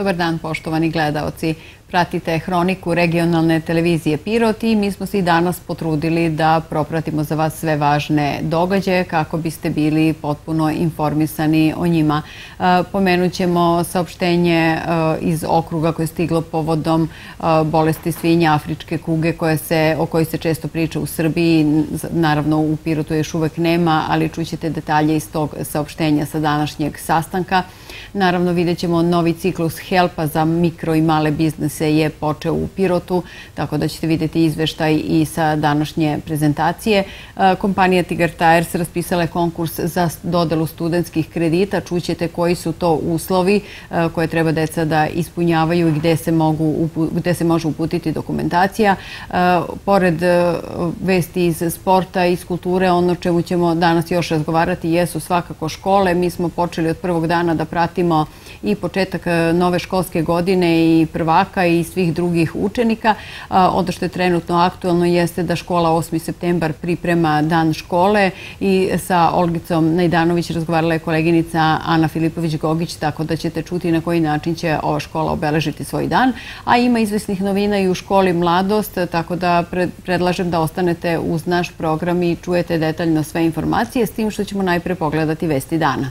Dobar dan, poštovani gledaoci. Pratite hroniku regionalne televizije Pirot i mi smo se i danas potrudili da propratimo za vas sve važne događaje kako biste bili potpuno informisani o njima. Pomenut ćemo saopštenje iz okruga koje je stiglo povodom bolesti svinja afričke kuge o kojoj se često priča u Srbiji. Naravno u Pirotu još uvek nema, ali čućete detalje iz tog saopštenja sa današnjeg sastanka. Naravno vidjet ćemo novi ciklus HELP-a za mikro i male biznise je počeo u Pirotu, tako da ćete vidjeti izveštaj i sa današnje prezentacije. Kompanija Tigar Tires raspisala je konkurs za dodelu studentskih kredita. Čućete koji su to uslovi koje treba deca da ispunjavaju i gde se može uputiti dokumentacija. Pored vesti iz sporta i iz kulture, ono čemu ćemo danas još razgovarati jesu svakako škole. Mi smo počeli od prvog dana da pratimo i početak nove školske godine i prvaka i svih drugih učenika. Ono što je trenutno aktualno jeste da škola 8. septembar priprema dan škole i sa Olgicom Najdanović razgovarala je koleginica Ana Filipović-Gogić, tako da ćete čuti na koji način će ova škola obeležiti svoj dan. A ima izvesnih novina i u školi Mladost, tako da predlažem da ostanete uz naš program i čujete detaljno sve informacije, s tim što ćemo najpre pogledati vesti dana.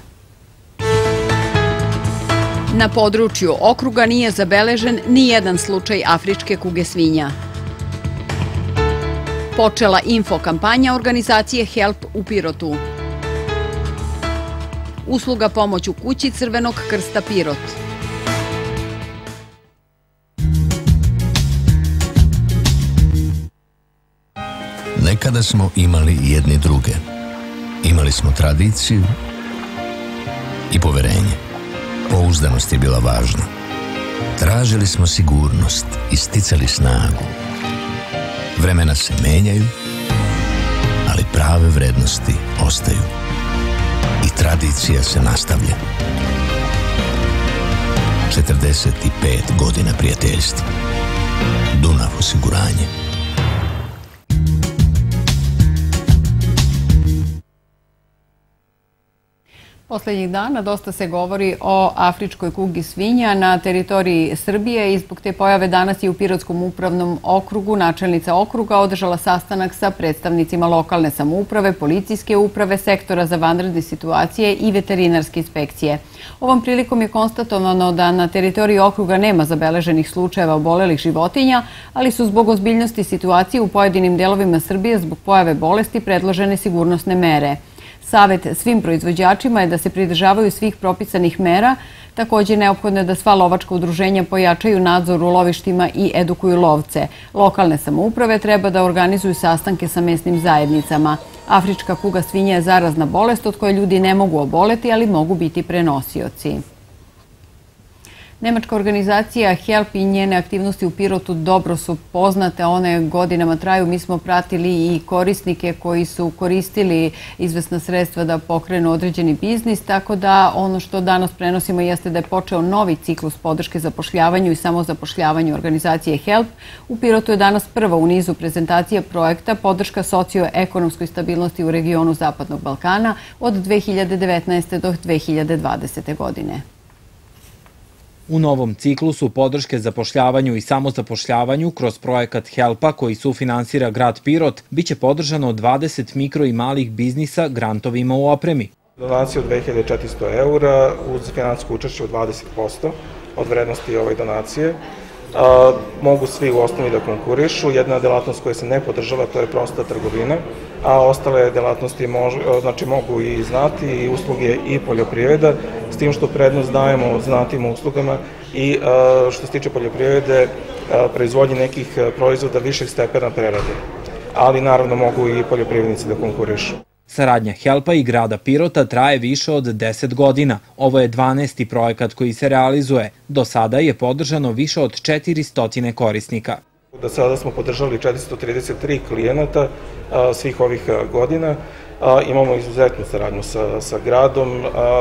Na području okruga nije zabeležen ni jedan slučaj afričke kuge svinja. Počela info kampanja organizacije HELP u Pirotu. Usluga pomoć u kući Crvenog krsta Pirot. Nekada smo imali jedni druge. Imali smo tradiciju i poverenje. Pouzdanost je bila važna. Tražili smo sigurnost i sticali snagu. Vremena se menjaju, ali prave vrednosti ostaju. I tradicija se nastavlja. 45 godina prijateljstva. Dunav osiguranje. Poslednjih dana dosta se govori o afričkoj kugi svinja na teritoriji Srbije i zbog te pojave danas je u Pirotskom upravnom okrugu načelnica okruga održala sastanak sa predstavnicima lokalne samouprave, policijske uprave, sektora za vanredne situacije i veterinarske inspekcije. Ovom prilikom je konstatovano da na teritoriji okruga nema zabeleženih slučajeva obolelih životinja, ali su zbog ozbiljnosti situacije u pojedinim delovima Srbije zbog pojave bolesti predložene sigurnosne mere. Savet svim proizvođačima je da se pridržavaju svih propisanih mera. Također neophodno je da sva lovačka udruženja pojačaju nadzor u lovištima i edukuju lovce. Lokalne samouprave treba da organizuju sastanke sa mesnim zajednicama. Afrička kuga svinja je zarazna bolest od koje ljudi ne mogu oboleti, ali mogu biti prenosioci. Nemačka organizacija HELP i njene aktivnosti u Pirotu dobro su poznate, one godinama traju. Mi smo pratili i korisnike koji su koristili izvesna sredstva da pokrenu određeni biznis, tako da ono što danas prenosimo jeste da je počeo novi ciklus podrške zapošljavanju i samozapošljavanju organizacije HELP. U Pirotu je danas prva u nizu prezentacija projekta podrška socioekonomskoj stabilnosti u regionu Zapadnog Balkana od 2019. do 2020. godine. U novom ciklusu podrške zapošljavanju i samozapošljavanju kroz projekat HELP-a koji sufinansira grad Pirot biće podržano 20 mikro i malih biznisa grantovima u opremi. Donacija od 2400 eura uz finansijsko učešće od 20% od vrednosti ove donacije. Mogu svi u osnovi da konkurišu. Jedna delatnost koja se ne podržava, to je prosta trgovina, a ostale delatnosti mogu i znati, i usluge i poljoprivreda, s tim što prednost dajemo znatim uslugama i što se tiče poljoprivrede, proizvodnje nekih proizvoda višeg stepena prerade. Ali naravno mogu i poljoprivrednici da konkurišu. Saradnja HELP-a i grada Pirota traje više od 10 godina. Ovo je 12. projekat koji se realizuje. Do sada je podržano više od 400 korisnika. Do sada smo podržali 433 klijenata svih ovih godina. Imamo izuzetnu saradnju sa gradom,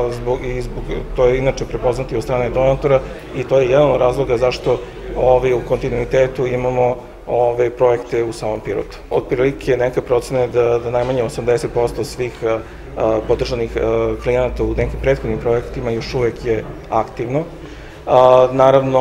to je inače prepoznati od strane donatora i to je jedan od razloga zašto u kontinuitetu imamo ove projekte u samom Pirotu. Otprilike neka procena je da najmanje 80% svih podržanih klijenata u nekim prethodnim projektima još uvek je aktivno Naravno,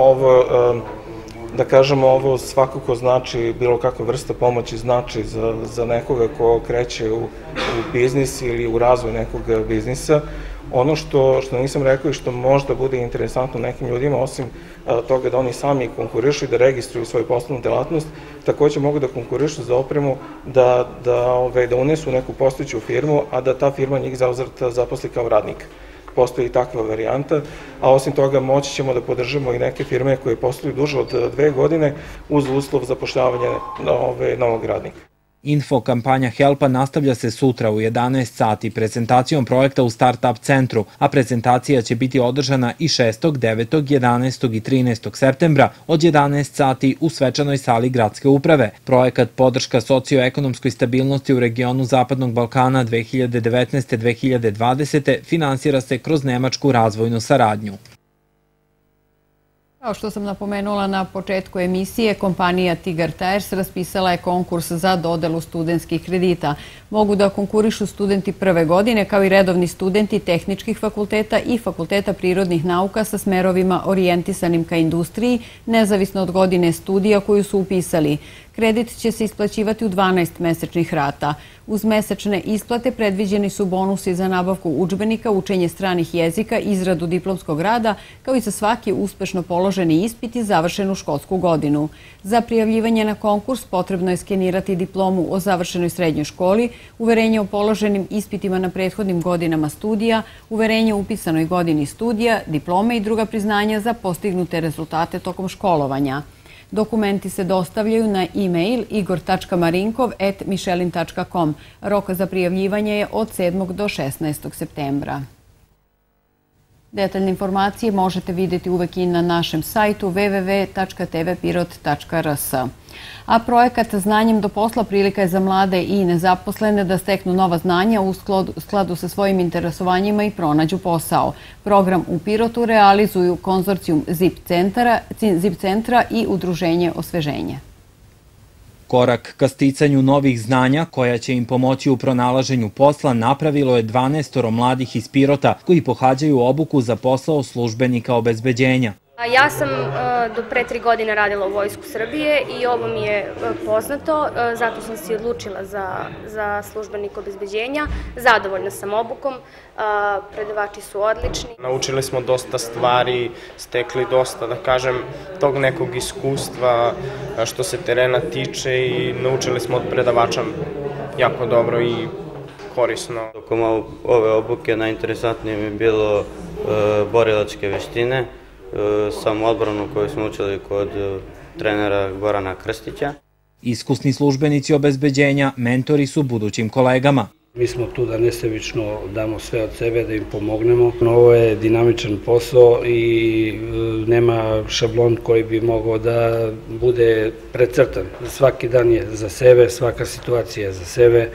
ovo svakako znači, bilo kakva vrsta pomoći znači za nekoga ko kreće u biznis ili u razvoj nekog biznisa. Ono što nisam rekao i što možda bude interesantno nekim ljudima, osim toga da oni sami konkurišu i da registruju svoju poslovnu delatnost, takođe mogu da konkurišu za opremu, da unesu neku postojeću firmu, a da ta firma njih zauzvrat zaposli kao radnik. Postoji i takva varijanta, a osim toga moći ćemo da podržimo i neke firme koje posluju duže od 2 godine uz uslov zapošljavanja novog radnika. Info kampanja Helpa nastavlja se sutra u 11 sati prezentacijom projekta u Startup centru, a prezentacija će biti održana i 6., 9., 11. i 13. septembra od 11 sati u svečanoj sali Gradske uprave. Projekat Podrška socioekonomskoj stabilnosti u regionu Zapadnog Balkana 2019-2020 finansira se kroz nemačku razvojnu saradnju. Kao što sam napomenula na početku emisije, kompanija Tigar Tires raspisala je konkurs za dodelu studentskih kredita. Mogu da konkurišu studenti prve godine, kao i redovni studenti tehničkih fakulteta i fakulteta prirodnih nauka sa smerovima orijentisanim ka industriji, nezavisno od godine studija koju su upisali. Kredit će se isplaćivati u 12 mesečnih rata. Uz mesečne isplate predviđeni su bonusi za nabavku udžbenika, učenje stranih jezika, izradu diplomskog rada, kao i za svaki uspešno položeni ispit i završenu školsku godinu. Za prijavljivanje na konkurs potrebno je skenirati diplomu o završenoj srednjoj školi, uverenje o položenim ispitima na prethodnim godinama studija, uverenje o upisanoj godini studija, diplome i druga priznanja za postignute rezultate tokom školovanja. Dokumenti se dostavljaju na e-mail igor.marinkov@michelin.com. Rok za prijavljivanje je od 7. do 16. septembra. Detaljne informacije možete vidjeti uvek i na našem sajtu www.tvpirot.rs. A projekat Znanjem do posla prilika je za mlade i nezaposlene da steknu nova znanja u skladu sa svojim interesovanjima i pronađu posao. Program u Pirotu realizuju konzorcijum ZIP centra i Udruženje Osveženje. Korak ka sticanju novih znanja koja će im pomoći u pronalaženju posla napravilo je 12 mladih iz Pirota koji pohađaju obuku za posao službenika obezbeđenja. Ja sam do pre 3 godine radila u Vojsku Srbije i ovo mi je poznato, zato sam se odlučila za službenika obezbeđenja. Zadovoljna sam obukom, predavači su odlični. Naučili smo dosta stvari, stekli dosta, da kažem, tog nekog iskustva što se terena tiče i naučili smo od predavača jako dobro i korisno. Tokom ove obuke najinteresantnije mi je bilo borilačke veštine, samoodbranu koju smo učili kod trenera Gorana Krstića. Iskusni službenici obezbeđenja mentori su budućim kolegama. Mi smo tu da nesebično damo sve od sebe, da im pomognemo. Ovo je dinamičan posao i nema šablon koji bi mogao da bude precrtan. Svaki dan je za sebe, svaka situacija je za sebe.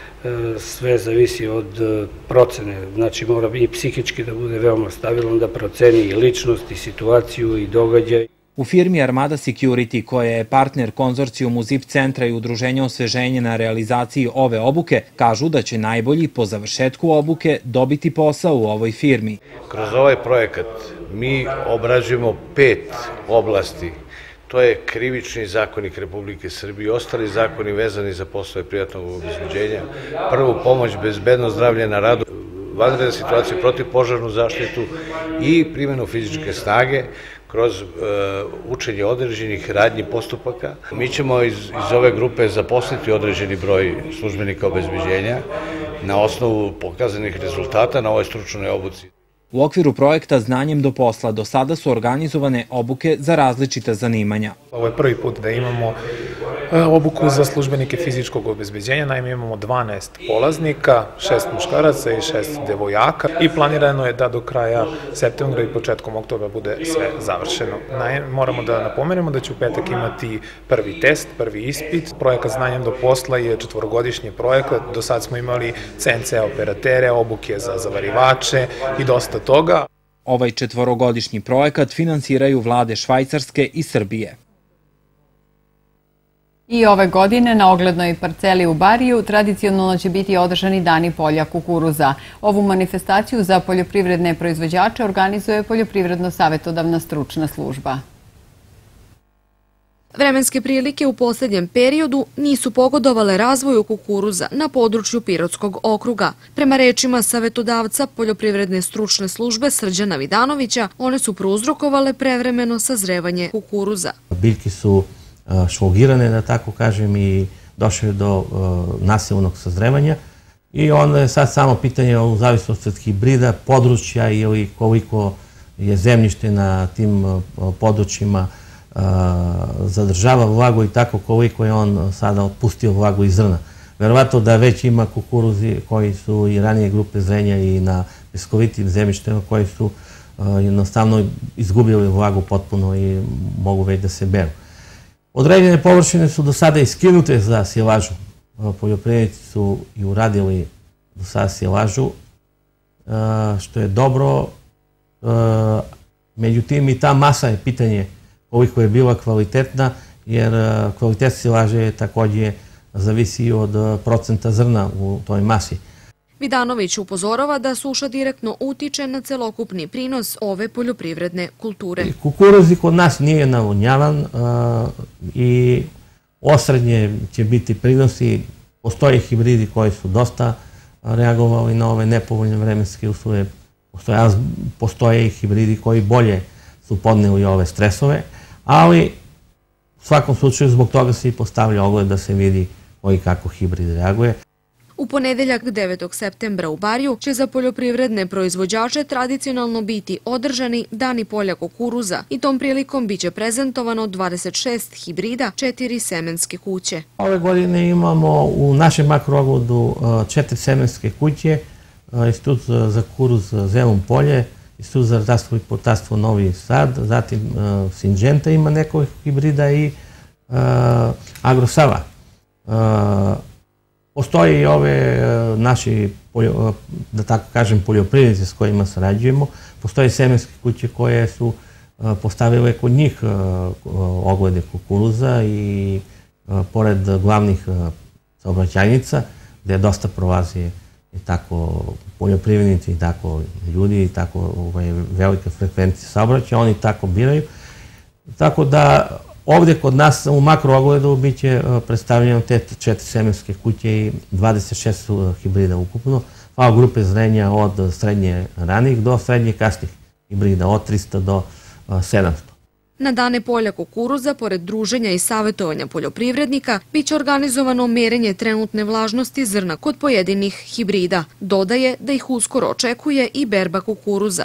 Sve zavisi od procene, znači mora i psihički da bude veoma stabilan, da proceni i ličnost, i situaciju, i događaj. U firmi Armada Security, koja je partner konzorcijumu ZIP centra i Udruženja Osveženje na realizaciji ove obuke, kažu da će najbolji po završetku obuke dobiti posao u ovoj firmi. Kroz ovaj projekat mi obrađujemo 5 oblasti. To je Krivični zakonik Republike Srbije i ostali zakoni vezani za poslove privatnog obezbeđenja, prvu pomoć, bezbedno zdravlje na radu, vanredne situacije, protivpožarnu zaštitu i primjenu fizičke snage kroz učenje određenih radnji postupaka. Mi ćemo iz ove grupe zaposliti određeni broj službenika obezbeđenja na osnovu pokazanih rezultata na ovoj stručnoj obuci. U okviru projekta Znanjem do posla do sada su organizovane obuke za različita zanimanja. Ovo je prvi put da imamo obuku za službenike fizičkog obezbeđenja. Naime, imamo 12 polaznika, 6 muškaraca i 6 devojaka i planirano je da do kraja septembra i početkom oktobra bude sve završeno. Moramo da napomenemo da će u petak imati prvi test, prvi ispit. Projekat Znanjem do posla je 4-godišnji projekat. Do sad smo imali CNC operatere, obuke za zavarivače i dosta toga. Ovaj 4-godišnji projekat finansiraju vlade Švajcarske i Srbije. I ove godine na oglednoj parceli u Bariju tradicionalno će biti održani Dani polja kukuruza. Ovu manifestaciju za poljoprivredne proizvođače organizuje Poljoprivredno-savetodavna stručna služba. Vremenske prilike u posljednjem periodu nisu pogodovale razvoju kukuruza na području Pirotskog okruga. Prema rečima savetodavca Poljoprivredne stručne službe Srđana Vidanovića, one su prouzrokovale prevremeno sazrevanje kukuruza. Biljke su švogirane, da tako kažem, i došle do nasilnog sazrevanja. I onda je sad samo pitanje u zavisnosti od hibrida, područja ili koliko je zemljište na tim područjima zadržava vlagu i tako koliko je on sada otpustio vlagu iz zrna. Verovatno da već ima kukuruzi koji su i ranije grupe zrenja i na piskovitim zemljištima koji su jednostavno izgubili vlagu potpuno i mogu već da se beru. Određene površine su do sada iskinute za silažu. Poljoprivrednici su i uradili do sada silažu, što je dobro. Međutim, i ta masa je pitanje koliko je bila kvalitetna, jer kvalitet silaže također zavisi od procenta zrna u toj masi. Vidanović upozorava da suša direktno utiče na celokupni prinos ove poljoprivredne kulture. Kukuruz kod nas nije navodnjavan i osrednje će biti prinosi. Postoje hibridi koji su dosta reagovali na ove nepovoljne vremenske uslove. Postoje i hibridi koji bolje su podneli ove stresove, ali u svakom slučaju zbog toga se i postavlja ogled da se vidi koji kako hibrid reaguje. U ponedeljak 9. septembra u Bariju će za poljoprivredne proizvođače tradicionalno biti održani Dani polja kukuruza i tom prilikom biće prezentovano 26 hibrida, 4 semenske kuće. Ove godine imamo u našem makroogledu 4 semenske kuće, Institut za kukuruz Zelom polje, Institut za ratarstvo i povrtarstvo Novi Sad, zatim Sinđenta ima nekog hibrida i Agrosava. Postoje i ove naši, da tako kažem, poljoprivrednici s kojima sarađujemo. Postoje semenske kuće koje su postavile kod njih oglede kukuruza i pored glavnih saobraćajnica, gde dosta prolazi i tako poljoprivrednici i tako ljudi i tako velika frekvencija saobraćaja, oni tako biraju. Tako da ovdje kod nas u makroogledu bit će predstavljeno te 4 semenske kuće i 26 hibrida ukupno, a grupe zrenja od srednje ranih do srednje kasnih hibrida, od 300 do 700. Na Dane polja kukuruza, pored druženja i savjetovanja poljoprivrednika, biće organizovano merenje trenutne vlažnosti zrna kod pojedinih hibrida. Dodaje da ih uskoro očekuje i berba kukuruza.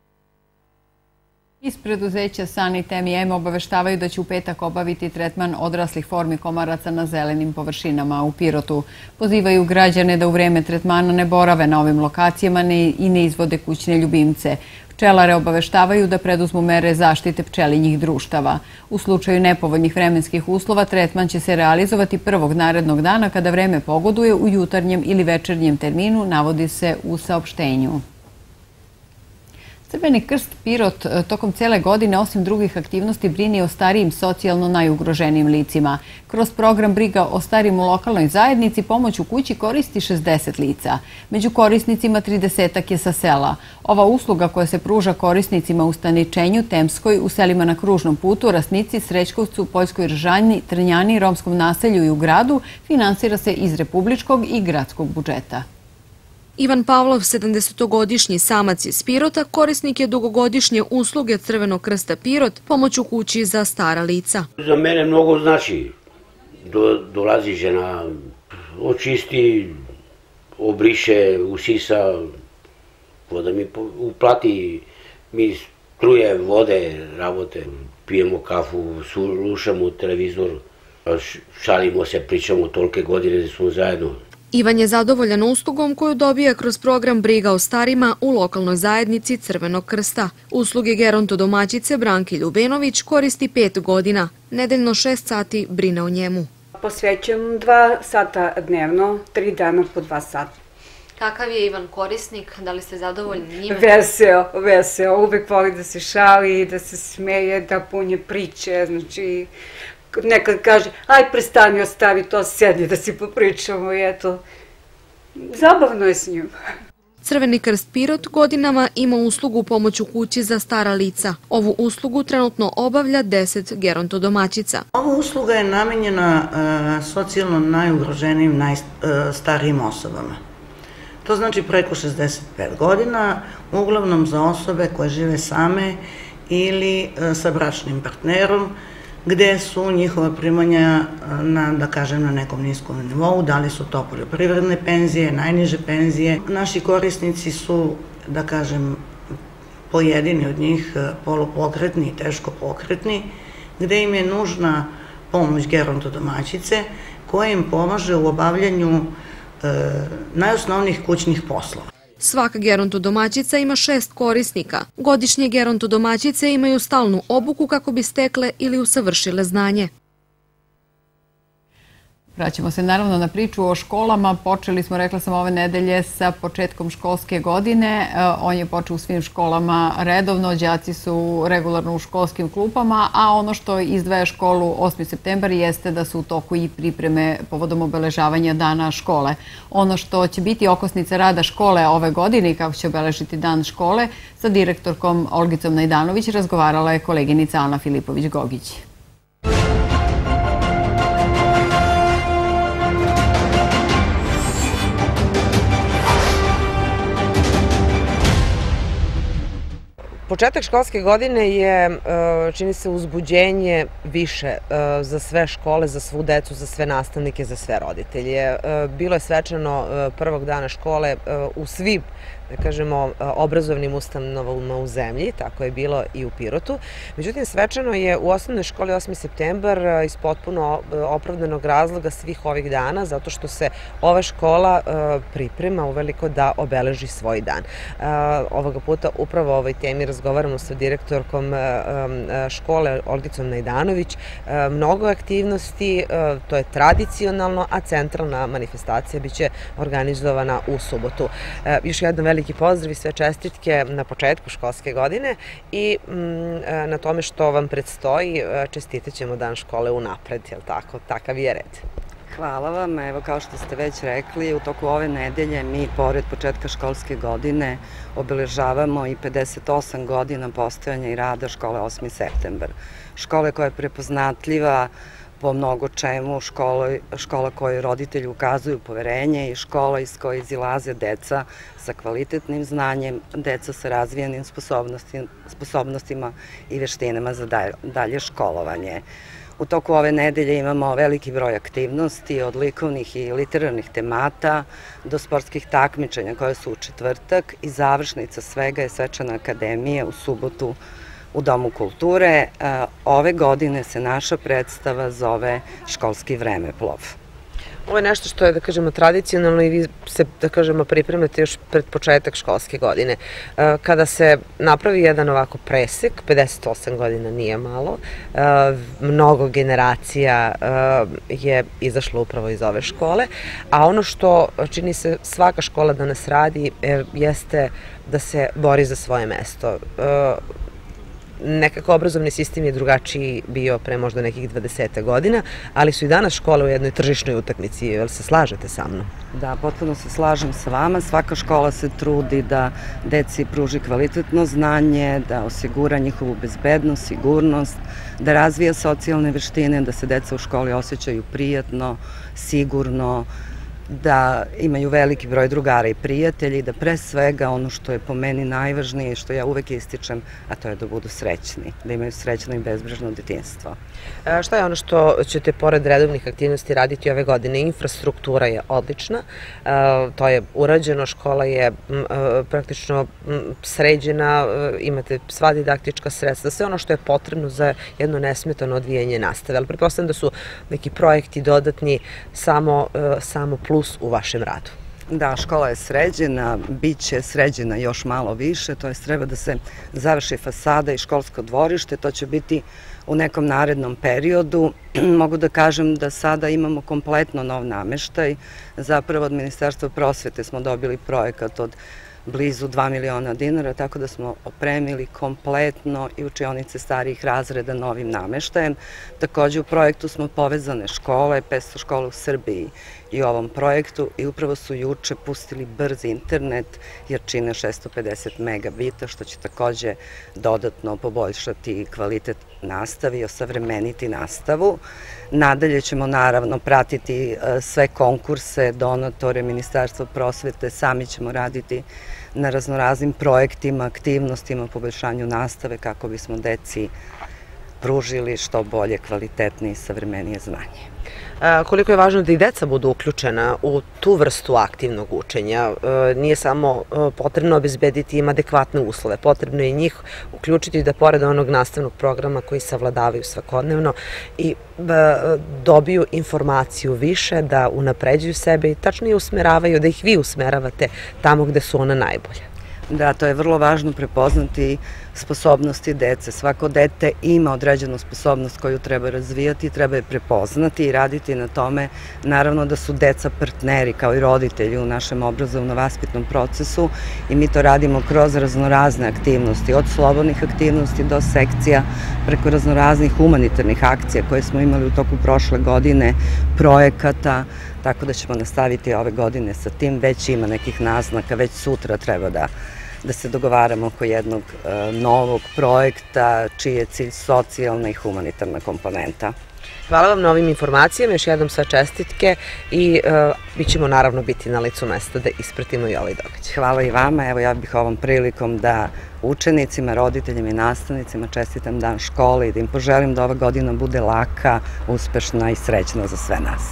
Iz preduzeća Sanitem i EM obaveštavaju da će u petak obaviti tretman odraslih formi komaraca na zelenim površinama u Pirotu. Pozivaju građane da u vreme tretmana ne borave na ovim lokacijama i ne izvode kućne ljubimce. Pčelare obaveštavaju da preduzmu mere zaštite pčelinjih društava. U slučaju nepovoljnih vremenskih uslova tretman će se realizovati prvog narednog dana kada vreme pogoduje u jutarnjem ili večernjem terminu, navodi se u saopštenju. Crveni krst Pirot tokom cele godine, osim drugih aktivnosti, brini o starijim socijalno najugroženijim licima. Kroz program Briga o starijim u lokalnoj zajednici pomoć u kući koristi 60 lica. Među korisnicima 30-ak je sa sela. Ova usluga koja se pruža korisnicima u Staničenju, Temskoj, u selima na Kružnom putu, Rasnici, Srećkovcu, Poljskoj Ržanji, Trnjani, Romskom naselju i u gradu, finansira se iz republičkog i gradskog budžeta. Ivan Pavlov, 70-godišnji samac iz Pirota, korisnik je dugogodišnje usluge Crvenog krsta Pirot, pomoć u kući za stara lica. Za mene mnogo znači. Dolazi žena, očisti, obriše, usisa, voda mi uplati, mi struje, vode, rabote, pijemo kafu, slušamo televizor, šalimo se, pričamo tolike godine da smo zajedno. Ivan je zadovoljan uslugom koju dobija kroz program Briga o starima u lokalnoj zajednici Crvenog krsta. Usluge gerontodomaćice Branki Ljubenović koristi 5 godina. Nedeljno 6 sati brine o njemu. Posvećujem 2 sata dnevno, 3 dana po 2 sata. Kakav je Ivan korisnik? Da li ste zadovoljni njime? Veseo. Uvek voli da se šali, da se smeje, da punje priče. Znači, nekad kaže, aj prestani, ostavi to, sedni da si popričamo i eto, zabavno je s njim. Crveni krst Pirot godinama ima uslugu pomoć u kući za stara lica. Ovu uslugu trenutno obavlja 10 gerontodomaćica. Ova usluga je namenjena socijalno najugroženijim, najstarijim osobama. To znači preko 65 godina, uglavnom za osobe koje žive same ili sa bračnim partnerom, gde su njihova primanja, da kažem, na nekom niskom nivou, da li su to poljoprivredne penzije, najniže penzije. Naši korisnici su, da kažem, pojedini od njih polupokretni i teško pokretni, gde im je nužna pomoć gerontodomaćice koja im pomaže u obavljanju najosnovnijih kućnih poslova. Svaka gerontodomaćica ima 6 korisnika. Godišnje gerontodomaćice imaju stalnu obuku kako bi stekle ili usavršile znanje. Vraćamo se naravno na priču o školama. Počeli smo, rekla sam, ove nedelje sa početkom školske godine. On je počeo u svim školama redovno, đaci su regularno u školskim klupama, a ono što izdvaja školu 8. septembar jeste da su u toku i pripreme povodom obeležavanja dana škole. Ono što će biti okosnica rada škole ove godine i kako će obeležiti dan škole, sa direktorkom Olgicom Najdanović razgovarala je koleginica Ana Filipović-Gogić. Početak školske godine je, čini se, uzbuđenje više za sve škole, za svu decu, za sve nastavnike, za sve roditelje. Bilo je svečano prvog dana škole u svim, da kažemo, obrazovnim ustanovama u zemlji, tako je bilo i u Pirotu. Međutim, svečano je u osnovnoj školi 8. septembar iz potpuno opravdanog razloga svih ovih dana, zato što se ova škola priprema uveliko da obeleži svoj dan. Ovoga puta upravo o ovoj temi razgovaramo sa direktorkom škole Olgicom Najdanović. Mnogo aktivnosti, to je tradicionalno, a centralna manifestacija biće organizovana u subotu. Još jednom veliki pozdrav i sve čestitke na početku školske godine i na tome što vam predstoji. Čestitat ćemo dan škole unapred, jel tako? Takav je red. Hvala vam. Evo, kao što ste već rekli, u toku ove nedelje mi, pored početka školske godine, obeležavamo i 58 godina postojanja i rada škole 8. septembar. Škole koja je prepoznatljiva po mnogo čemu, škola kojoj roditelji ukazuju poverenje i škola iz koje izilaze deca sa kvalitetnim znanjem, deca sa razvijenim sposobnostima i veštinama za dalje školovanje. U toku ove nedelje imamo veliki broj aktivnosti, od likovnih i literarnih temata do sportskih takmičenja koje su u četvrtak i završnica svega je svečana akademija u subotu u Domu kulture. Ove godine se naša predstava zove Školski vremeplov. Ovo je nešto što je, da kažemo, tradicionalno i vi se, da kažemo, pripremate još pred početak školske godine. Kada se napravi jedan ovako presek, 58 godina nije malo, mnogo generacija je izašlo upravo iz ove škole, a ono što čini se svaka škola danas radi jeste da se bori za svoje mesto. Nekako obrazovni sistem je drugačiji bio pre možda nekih 20 godina, ali su i danas škole u jednoj tržišnoj utakmici. Jel se slažete sa mnom? Da, potpuno se slažem sa vama. Svaka škola se trudi da deci pruži kvalitetno znanje, da osigura njihovu bezbednost, sigurnost, da razvija socijalne veštine, da se deca u školi osjećaju prijatno, sigurno, da imaju veliki broj drugara i prijatelji, da pre svega ono što je po meni najvažnije i što ja uvek ističem, a to je da budu srećni, da imaju srećno i bezbrižno detinjstvo. Šta je ono što ćete pored redovnih aktivnosti raditi ove godine? Infrastruktura je odlična, to je urađeno, škola je praktično sređena, imate sva didaktička sredstva, sve ono što je potrebno za jedno nesmetano odvijanje nastave, ali pretpostavljam da su neki projekti dodatni samo plus u vašem radu. Da, škola je sređena, bit će sređena još malo više, to je treba da se završi fasada i školsko dvorište, to će biti u nekom narednom periodu. Mogu da kažem da sada imamo kompletno nov nameštaj, zapravo od Ministarstva prosvete smo dobili projekat od blizu 2 miliona dinara, tako da smo opremili kompletno i učionice starijih razreda novim nameštajem. Takođe u projektu smo povezane škole, 500 škola u Srbiji i u ovom projektu i upravo su juče pustili brz internet jačine 650 megabita, što će takođe dodatno poboljšati kvalitet nastave i osavremeniti nastavu. Nadalje ćemo naravno pratiti sve konkurse, donatore, Ministarstvo prosvete, sami ćemo raditi na raznoraznim projektima, aktivnostima, poboljšanju nastave kako bismo deci pružili što bolje, kvalitetnije i savremenije znanje. Koliko je važno da i deca budu uključena u tu vrstu aktivnog učenja. Nije samo potrebno obezbediti im adekvatne uslove, potrebno je i njih uključiti da pored onog nastavnog programa koji savladavaju svakodnevno i dobiju informaciju više, da unapređuju sebe i tačnije usmeravaju, da ih vi usmeravate tamo gde su ona najbolja. Da, to je vrlo važno prepoznati sposobnosti dece. Svako dete ima određenu sposobnost koju treba razvijati, treba je prepoznati i raditi na tome. Naravno da su deca partneri kao i roditelji u našem obrazovno-vaspitnom procesu i mi to radimo kroz raznorazne aktivnosti, od slobodnih aktivnosti do sekcija, preko raznoraznih humanitarnih akcija koje smo imali u toku prošle godine, projekata, tako da ćemo nastaviti ove godine sa tim. Već ima nekih naznaka, već sutra treba da se dogovaramo oko jednog novog projekta čiji je cilj socijalna i humanitarna komponenta. Hvala vam na ovim informacijama, još jednom sve čestitke i mi ćemo naravno biti na licu mesta da ispratimo i ovaj događaj. Hvala i vama, evo ja bih ovom prilikom da učenicima, roditeljima i nastavnicima čestitam dan škole i da im poželim da ova godina bude laka, uspešna i srećna za sve nas.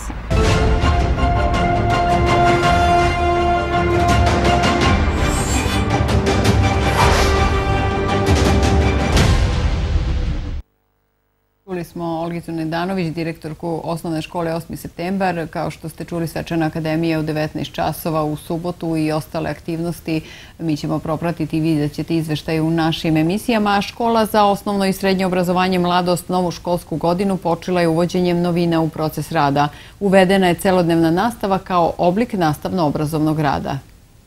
Čuli smo Olgicu Nedanović, direktorku osnovne škole 8. septembar. Kao što ste čuli, Svečana akademija u 19 časova u subotu i ostale aktivnosti. Mi ćemo propratiti i vidjet ćete izveštaje u našim emisijama. Škola za osnovno i srednje obrazovanje Mladost novu školsku godinu počela je uvođenjem novina u proces rada. Uvedena je celodnevna nastava kao oblik nastavno-obrazovnog rada.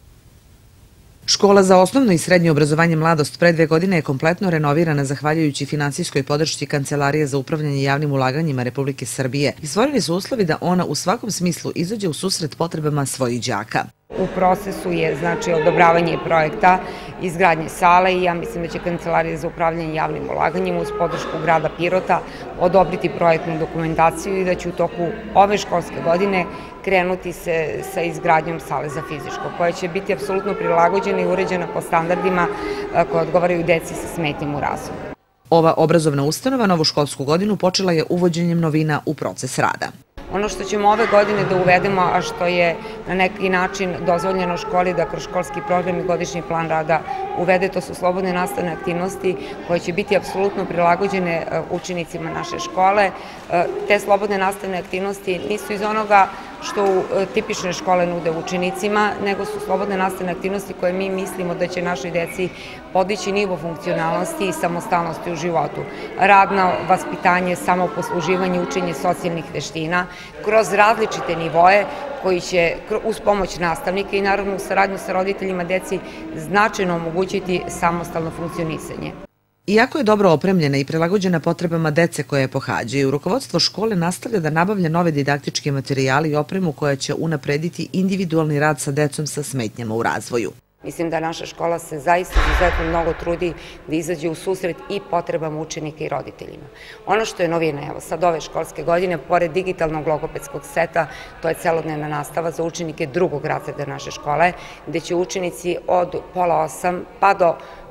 Škola za osnovno i srednje obrazovanje Mladost pre 2 godine je kompletno renovirana zahvaljujući finansijskoj podršci Kancelarije za upravljanje javnim ulaganjima Republike Srbije i stvoreni su uslovi da ona u svakom smislu izađe u susret potrebama svojih đaka. U procesu je znači odobravanje projekta, izgradnje sale i ja mislim da će Kancelarija za upravljanje javnim ulaganjima uz podršku grada Pirota odobriti projektnu dokumentaciju i da će u toku ove školske godine krenuti se sa izgradnjom sale za fizičko, koja će biti apsolutno prilagođena i uređena po standardima koje odgovaraju deci sa smetnjama u razvoju. Ova obrazovna ustanova novu školsku godinu počela je uvođenjem novina u proces rada. Ono što ćemo ove godine da uvedemo, a što je na neki način dozvoljeno školi da kroz školski program i godišnji plan rada uvede, to su slobodne nastavne aktivnosti koje će biti apsolutno prilagođene učenicima naše škole. Te slobodne nastavne aktivnosti nisu iz onoga što tipične škole nude učenicima, nego su slobodne nastavne aktivnosti koje mi mislimo da će našoj deci podići nivo funkcionalnosti i samostalnosti u životu. Radno vaspitanje, samoposluživanje, učenje socijalnih veština kroz različite nivoe koji će uz pomoć nastavnika i naravno u saradnju sa roditeljima deci značajno omogućiti samostalno funkcionisanje. Iako je dobro opremljena i prilagođena potrebama dece koje je pohađaju, rukovodstvo škole nastavlja da nabavlja nove didaktičke materijale i opremu koja će unaprediti individualni rad sa decom sa smetnjama u razvoju. Mislim da naša škola se zaista izuzetno mnogo trudi da izađe u susret i potrebama učenika i roditeljima. Ono što je novina, evo sad ove školske godine, pored digitalnog logopedskog seta, to je celodnevna nastava za učenike drugog razreda naše škole, gde će učenici od 7:30 pa do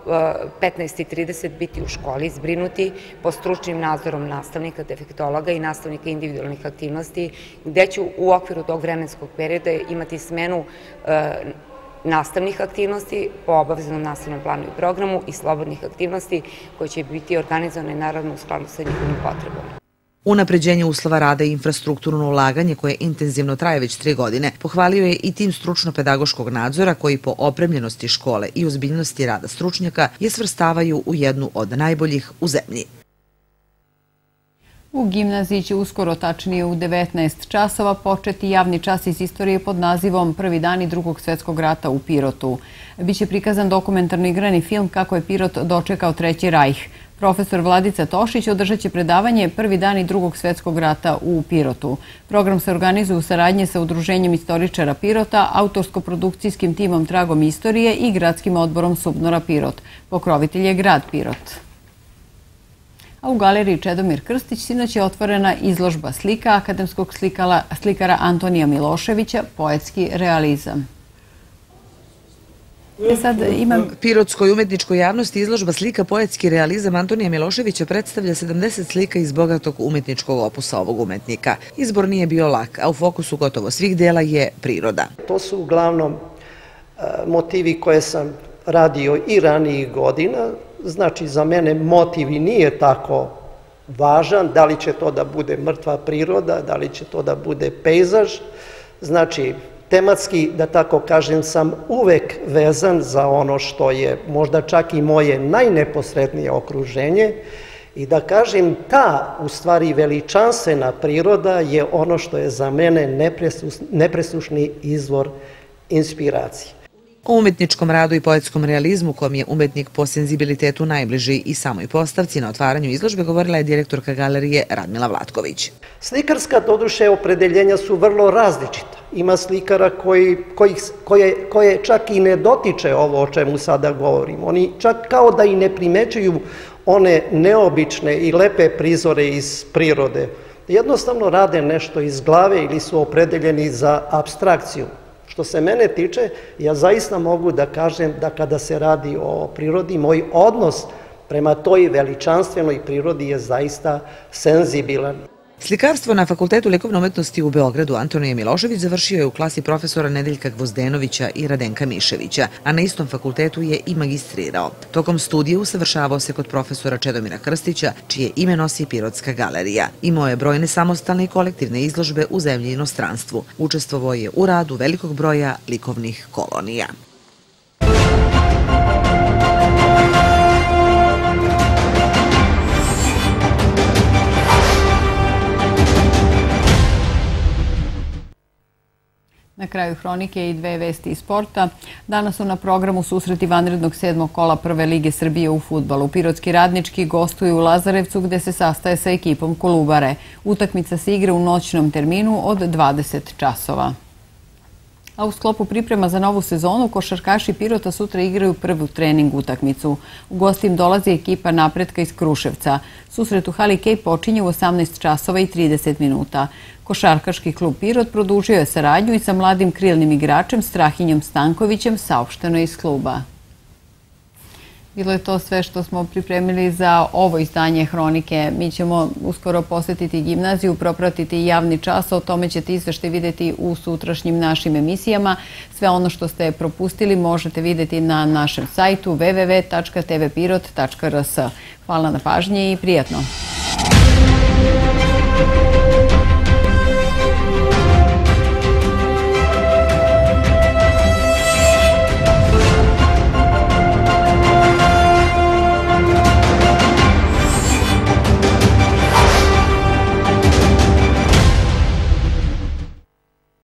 15:30 biti u školi, zbrinuti pod stručnim nadzorom nastavnika, defektologa i nastavnika individualnih aktivnosti, gde će u okviru tog vremenskog perioda imati smenu nastavnih aktivnosti po obaveznom nastavnom planu i programu i slobodnih aktivnosti koje će biti organizovane naravno u skladu sa njihovim potrebama. Unapređenje uslova rada i infrastrukturno ulaganje koje intenzivno traje već 3 godine pohvalio je i tim stručno-pedagoškog nadzora koji po opremljenosti škole i ozbiljnosti rada stručnjaka je svrstavaju u jednu od najboljih u zemlji. U gimnaziji će uskoro, tačnije u 19 časova, početi javni čas iz istorije pod nazivom Prvi dani Drugog svjetskog rata u Pirotu. Biće prikazan dokumentarno igrani film kako je Pirot dočekao Treći rajh. Profesor Vladica Tošić održat će predavanje Prvi dani Drugog svjetskog rata u Pirotu. Program se organizuje u saradnji sa Udruženjem istoričara Pirota, autorsko-produkcijskim timom Tragom istorije i gradskim odborom Subnora Pirot. Pokrovitelj je grad Pirot. A u galeriji Čedomir Krstić sinoć je otvorena izložba slika akademskog slikara Antonija Miloševića Poetski realizam. Pirotskoj umetničkoj javnosti izložba slika Poetski realizam Antonija Miloševića predstavlja 70 slika iz bogatog umetničkog opusa ovog umetnika. Izbor nije bio lak, a u fokusu gotovo svih dela je priroda. To su uglavnom motivi koje sam radio i ranijih godina. Znači, za mene motiv i nije tako važan, da li će to da bude mrtva priroda, da li će to da bude pejzaž. Znači, tematski, da tako kažem, sam uvek vezan za ono što je možda čak i moje najneposrednije okruženje i da kažem, ta u stvari veličanstvena priroda je ono što je za mene nepresušni izvor inspiracije. O umetničkom radu i poetskom realizmu, kom je umetnik po senzibilitetu najbliži i samoj postavci, na otvaranju izložbe govorila je direktorka galerije Radmila Vlatković. Slikarska, doduše, opredeljenja su vrlo različita. Ima slikara koje čak i ne dotiče ovo o čemu sada govorim. Oni čak kao da i ne primećuju one neobične i lepe prizore iz prirode. Jednostavno rade nešto iz glave ili su opredeljeni za apstrakciju. Što se mene tiče, ja zaista mogu da kažem da kada se radi o prirodi, moj odnos prema toj veličanstvenoj prirodi je zaista senzibilan. Slikarstvo na Fakultetu likovne umetnosti u Beogradu Antonije Milošević završio je u klasi profesora Nedeljka Gvozdenovića i Radenka Miševića, a na istom fakultetu je i magistrirao. Tokom studija usavršavao se kod profesora Čedomira Krstića, čije ime nosi Pirotska galerija. Imao je brojne samostalne i kolektivne izložbe u zemlji i inostranstvu. Učestvovao je u radu velikog broja likovnih kolonija. Na kraju hronike i dve vesti iz sporta. Danas su na programu susreti vanrednog 7. kola Prve lige Srbije u fudbalu. Pirotski radnički gostuju u Lazarevcu gde se sastaje sa ekipom Kolubare. Utakmica se igra u noćnom terminu od 20 časova. A u sklopu priprema za novu sezonu, košarkaši Pirota sutra igraju prvu trening utakmicu. U gosti im dolazi ekipa Napretka iz Kruševca. Susret u hali Kej počinje u 18 časova i 30 minuta. Košarkaški klub Pirot produžio je saradnju i sa mladim krilnim igračem Strahinjom Stankovićem, saopšteno iz kluba. Bilo je to sve što smo pripremili za ovo izdanje Hronike. Mi ćemo uskoro posetiti gimnaziju, propratiti javni čas, o tome ćete izveštaj vidjeti u sutrašnjim našim emisijama. Sve ono što ste propustili možete vidjeti na našem sajtu www.tvpirot.rs. Hvala na pažnji i prijatno.